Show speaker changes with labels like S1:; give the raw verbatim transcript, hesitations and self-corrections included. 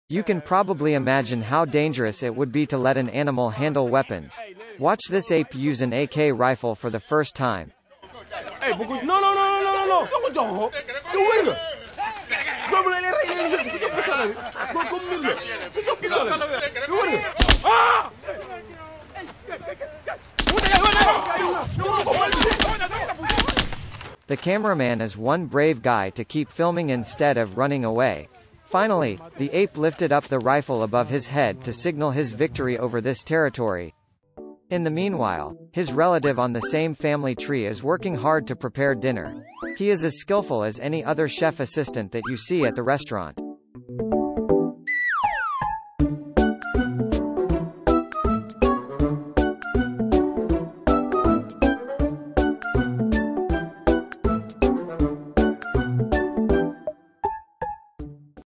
S1: You can probably imagine how dangerous it would be to let an animal handle weapons. Watch this ape use an A K rifle for the first time.
S2: Hey, no, no, no, no, no, no, no.
S1: The cameraman is one brave guy to keep filming instead of running away. Finally, the ape lifted up the rifle above his head to signal his victory over this territory. In the meanwhile, his relative on the same family tree is working hard to prepare dinner. He is as skillful as any other chef assistant that you see at the restaurant.